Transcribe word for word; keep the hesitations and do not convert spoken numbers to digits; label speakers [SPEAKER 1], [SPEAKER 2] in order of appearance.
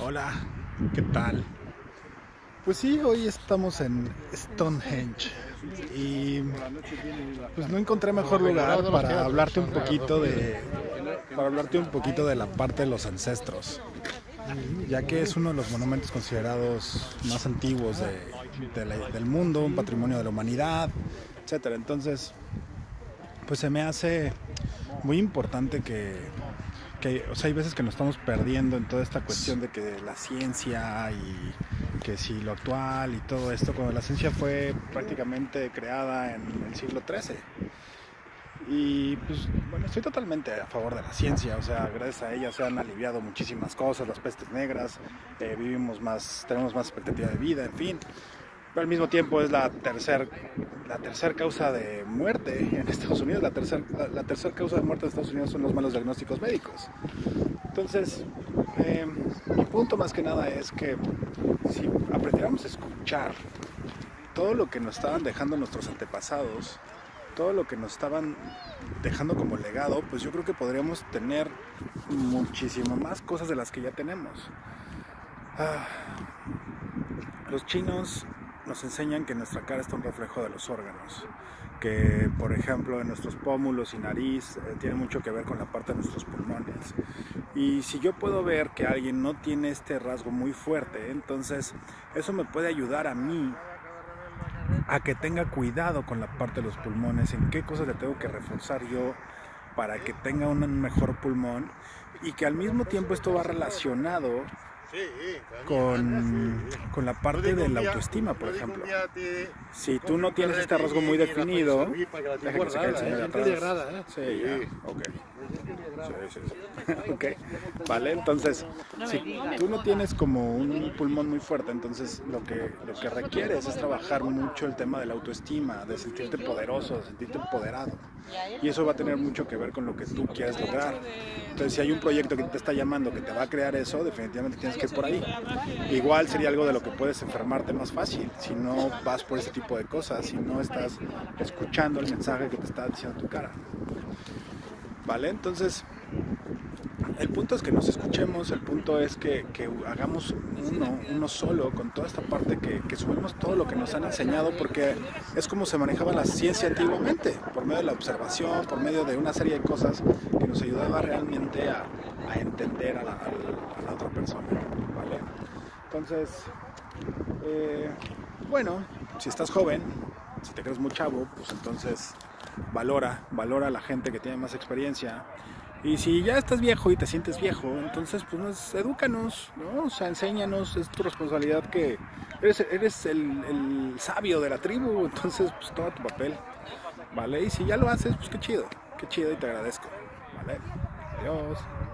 [SPEAKER 1] Hola, ¿qué tal? Pues sí, hoy estamos en Stonehenge y pues no encontré mejor lugar para hablarte un poquito de para hablarte un poquito de la parte de los ancestros, ya que es uno de los monumentos considerados más antiguos de, de la, del mundo, un patrimonio de la humanidad, etcétera. Entonces, pues se me hace muy importante que que, o sea, hay veces que nos estamos perdiendo en toda esta cuestión de que la ciencia y que si lo actual y todo esto, cuando la ciencia fue prácticamente creada en el siglo trece. Y pues, bueno, estoy totalmente a favor de la ciencia, o sea, gracias a ella se han aliviado muchísimas cosas, las pestes negras, eh, vivimos más, tenemos más expectativa de vida, en fin. Pero al mismo tiempo es la tercera la tercer causa de muerte en Estados Unidos. La tercera la, la tercer causa de muerte en Estados Unidos son los malos diagnósticos médicos. Entonces, eh, mi punto más que nada es que si aprendiéramos a escuchar todo lo que nos estaban dejando nuestros antepasados, todo lo que nos estaban dejando como legado, pues yo creo que podríamos tener muchísimo más cosas de las que ya tenemos. Ah, los chinos nos enseñan que nuestra cara está un reflejo de los órganos, que por ejemplo en nuestros pómulos y nariz eh, tiene mucho que ver con la parte de nuestros pulmones. Y si yo puedo ver que alguien no tiene este rasgo muy fuerte, entonces eso me puede ayudar a mí a que tenga cuidado con la parte de los pulmones, en qué cosas le tengo que reforzar yo para que tenga un mejor pulmón, y que al mismo tiempo esto va relacionado Con, con la parte de la autoestima, por ejemplo. Si tú no tienes este rasgo muy definido, deja que se quede el señor de atrás. Sí, ya, ok. Sí, sí, sí. Ok, vale, entonces, si tú no tienes como un pulmón muy fuerte, entonces lo que, lo que requieres es trabajar mucho el tema de la autoestima, de sentirte poderoso, de sentirte empoderado. Y eso va a tener mucho que ver con lo que tú quieres lograr. Entonces, si hay un proyecto que te está llamando, que te va a crear eso, definitivamente tienes que ir por ahí. Igual sería algo de lo que puedes enfermarte más fácil, si no vas por ese tipo de cosas, si no estás escuchando el mensaje que te está diciendo tu cara. ¿Vale? Entonces, el punto es que nos escuchemos, el punto es que, que hagamos uno, uno solo con toda esta parte, que, que subimos todo lo que nos han enseñado, porque es como se manejaba la ciencia antiguamente, por medio de la observación, por medio de una serie de cosas que nos ayudaba realmente a, a entender a la, a la otra persona, ¿vale? Entonces, eh, bueno, si estás joven, si te crees muy chavo, pues entonces valora, valora a la gente que tiene más experiencia. Y si ya estás viejo y te sientes viejo, entonces pues nos, edúcanos, ¿no? O sea, enséñanos, es tu responsabilidad, que eres, eres el, el sabio de la tribu, entonces pues toma tu papel, ¿vale? Y si ya lo haces, pues qué chido, qué chido, y te agradezco, ¿vale? Adiós.